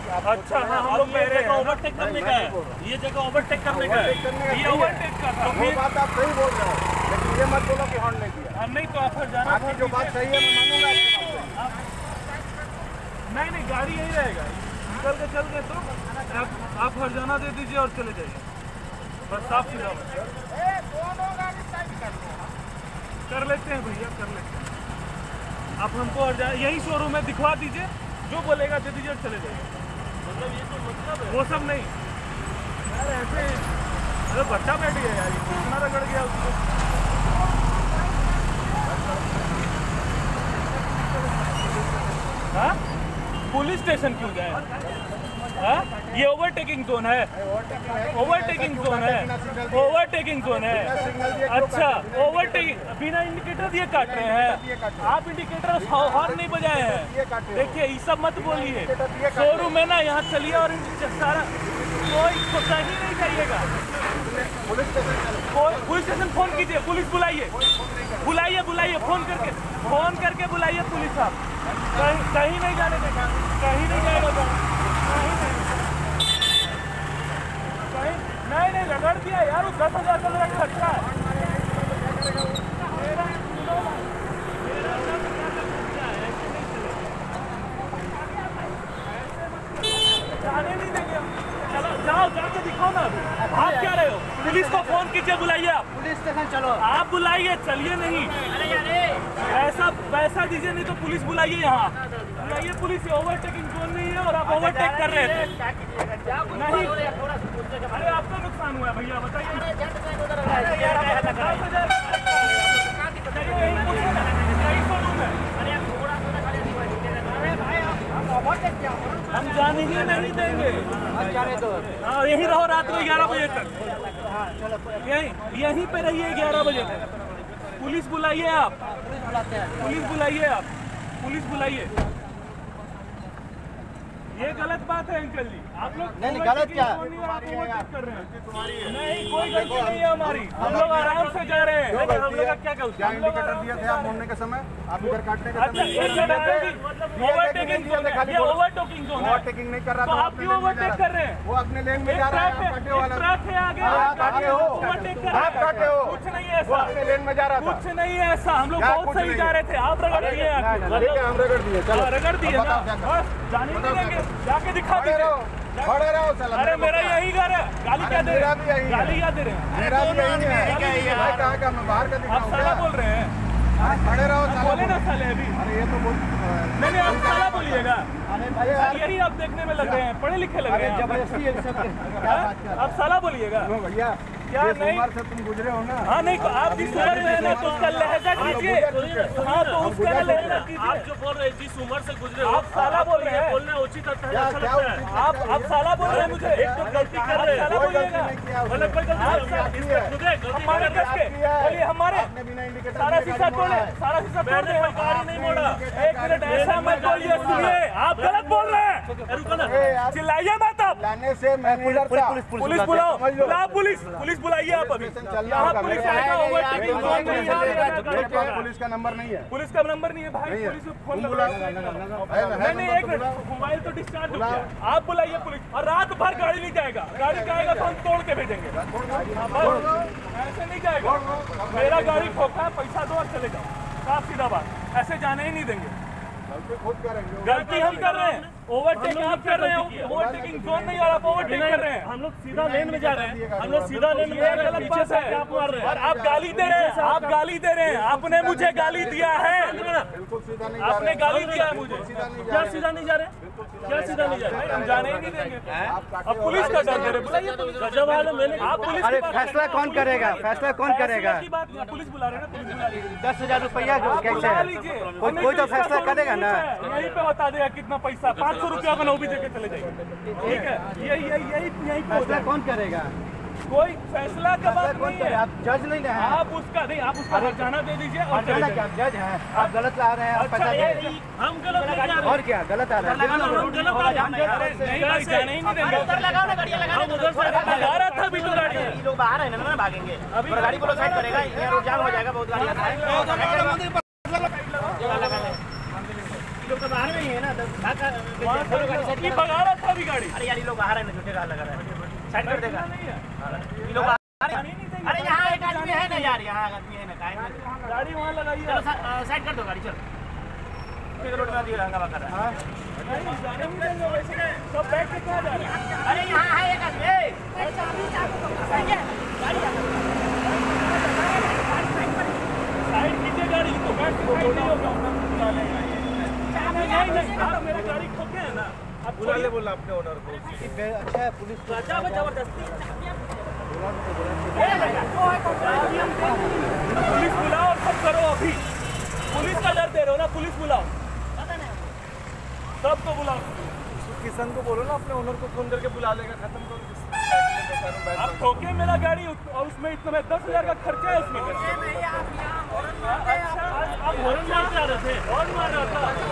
अच्छा हाँ, हम लोग कह रहे हैं ओवरटेक करने का है, ये जगह ओवरटेक करने का है, ये ओवरटेक का था। वो बात आप सही बोल रहे हो, लेकिन ये मत बोलो कि हॉर्न नहीं दिया। नहीं तो आप जाना, आपकी जो बात सही है मैं मानूंगा। नहीं गाड़ी यही रहेगा, चल के तो आप हरजाना दे दीजिए और चले जाइए, बस साफ सीधा कर लेते हैं भैया, कर लेते हैं। आप हमको यही शोरूम में दिखवा दीजिए, जो बोलेगा दे दीजिए और चले जाइए। मतलब ये तो मतलब है वो सब नहीं यार, ऐसे अरे बच्चा बैठ गया यार, कितना रगड़ गया उसको। हाँ पुलिस स्टेशन क्यों जाए? हाँ ये ओवरटेकिंग जोन है, ओवरटेकिंग जोन है, ओवरटेकिंग जोन है। अच्छा ओवरटेकिंग, बिना इंडिकेटर दिए काट रहे हैं आप, इंडिकेटर हॉर्न नहीं बजाए हैं। देखिए ये सब मत बोलिए, शोरूम है ना, यहाँ चलिए और सारा कोई कहीं नहीं जाइएगा। पुलिस स्टेशन फोन कीजिए, पुलिस बुलाइए, फोन करके बुलाइए पुलिस। आप कहीं नहीं जाने देगा, कहीं नहीं जाएगा, नहीं रगड़ दिया यार, 10,000 का मेरा खर्चा है। जाने नहीं देंगे, चलो जाओ जाके दिखाओ ना। आप क्या रहे हो? पुलिस को फोन कीजिए, बुलाइए, आप पुलिस स्टेशन चलो, आप बुलाइए, चलिए नहीं पैसा दीजिए, नहीं तो पुलिस बुलाइए, यहाँ बुलाइए पुलिस। ओवरटेकिंग जोन नहीं है और आप ओवरटेक कर रहे थे। नहीं अरे आपका नुकसान हुआ है भैया, बताइए। हम जाने ही नहीं देंगे, हाँ यहीं रहो रात में 11 बजे तक, यहीं पे रहिए 11 बजे तक। पुलिस बुलाइए, आप पुलिस बुलाइए। ये गलत बात है अंकल जी, आप लोग नहीं गलत क्या कर रहे हैं? नहीं कोई गलती नहीं है हमारी, हम लोग आराम से जा रहे हैं। हम लोग क्या गलती? इंडिकेटर दिए थे आप मोड़ने के समय, आप इधर काटने के समय ओवरटेकिंग जोन नहीं कर रहा था, आप क्यों ओवरटेक कर रहे हैं? वो अपने लेन में जा रहा है, ट्रक है आगे, आप काटे हो, कुछ नहीं है ऐसा, अपने लेन में जा रहा था, कुछ नहीं है ऐसा, हम लोग बहुत सही जा रहे थे, आप रगड़ दिए, हम रगड़ दिए, चलो रगड़ दिए ना, बस जाने नहीं देंगे, जाके दिखा दीजिए। खड़े रहो साला। अरे मेरा यही घर है, गाली क्या दे रहे हैं? गाली क्या दे रहे हैं? मेरा भी यही है, कहाँ का मैं बाहर का दिखाऊं? आप साला बोल रहे हैं, खड़े रहो साला, बोले ना साले अभी। अरे ये तो नहीं आप साला बोलिएगा, यही आप देखने में लग रहे हैं, पढ़े लिखे लग रहे हैं, जबरदस्ती आप साला बोलिएगा भैया। क्या नहीं से तुम गुजरे हो ना? हाँ नहीं आप जिस उम्र में है ना, तो उसका लहजा कीजिए, हाँ तो उसका लहजा कीजिए। आप जो बोल रहे हैं जिस उम्र से गुजरे हो, आप साला बोल रहे हैं, बोलना उचित होता है, आप साला बोल रहे हैं मुझे, एक तो गलती कर रहे हैं, साला बोलिएगा, मतलब कोई गलती बोलिए, हमारे सारा शीशा तोड़े, सारा शीशा तोड़े, गाड़ी नहीं मोड़ा। एक मिनट ऐसा मत बोलिए, सुनिए आप गलत बोल रहे हैं, चिल्लाइए मत आप, लाने से मैं पुलिस बुलाओ, पुलिस बुलाइए आप अभी, यहाँ पुलिस आएगा, ओवरटेकिंग जोन नहीं है, पुलिस का नंबर नहीं है, पुलिस का नंबर नहीं है भाई, पुलिस को फोन लगाओ। नहीं एक मिनट, मोबाइल तो डिस्चार्ज हो गया, आप बुलाइए पुलिस। और रात भर गाड़ी नहीं जाएगा, गाड़ी जाएगा तो हम तोड़ के भेजेंगे, ऐसे नहीं जाएगा। मेरा गाड़ी ठोका, पैसा दो और चले जाओ, साफ सीधा बात, ऐसे जाने ही नहीं देंगे। गलती हम कर रहे हैं, ओवरटेकिंग आप कर रहे हैं, ओवरटेकिंग जोन नहीं, और आप ओवरटेक कर रहे हैं। हम लोग सीधा लेन में जा रहे हैं, हम लोग सीधा लेन में जा रहे हैं, गलत बात है, आप मार रहे हैं और आप गाली दे रहे हैं, आप गाली दे रहे हैं, आपने मुझे गाली दिया है, आपने गाली दिया है मुझे। क्या सीधा नहीं जा रहे? क्या सीधा नहीं जा रहे? हम जाने ही नहीं देंगे। अब पुलिस का डर दे रहे, बुलाइए पुलिस। आप पुलिस, अरे फैसला कौन करेगा? फैसला कौन करेगा? पुलिस बुला रहे हैं, पुलिस बुला रही है। 10,000 रुपया कैसे? कोई तो फैसला करेगा ना, यहीं पे बता देगा कितना पैसा, 500 रुपया का नौबी देके चले जाएंगे, ठीक है? यही फैसला कौन करेगा? कोई फैसला का बात नहीं है, आप जज नहीं है, आप उसका नहीं, आप उसका हरजाना दे दीजिए और क्या जज है? आप गलत ला रहे हैं, आप पैसा दे, हम गलत नहीं जा रहे, और क्या गलत आ रहा है? नहीं भाई जाने ही नहीं देंगे, लगा रहा था अभी तो गाड़ी, ये लोग बाहर है ना, भागेंगे अभी, गाड़ी को साइड करेगा, यहाँ रोड जाम हो जाएगा, बहुत गाड़ी बगारा था अभी आपकी गाड़ी। अरे यार ये लोग बाहर है ना, झूठे गाल लगा रहा है, साइड कर देगा ये लोग। अरे यहाँ एक आदमी है ना यार, यहाँ आदमी है ना, गाड़ी वहाँ लगाइए। चलो साइड कर दो गाड़ी, चलो रोड में दिया हंगामा कर रहा है। सब बैठ के कहाँ जा रहे हैं? अरे यहाँ है एक आदमी, साइड कीजिए गाड़ी तो बैठ के साइड नहीं होगा। नहीं मेरा गाड़ी ठोके है ना, आप बुला ले बोला अपने ओनर को। अच्छा है पुलिस जबरदस्ती पुलिस बुलाओ और सब करो अभी। पुलिस का डर दे रहे हो ना, पुलिस बुलाओ, सबको बुलाओ। किशन को बोलो ना अपने ओनर को फोन करके बुला लेगा, खत्म करो। आप ठोके मेरा गाड़ी और उसमें इतना 10,000 का खर्चा है उसमें। अच्छा आप हॉर्न मार रहे थे, हॉर्न मार रहा था।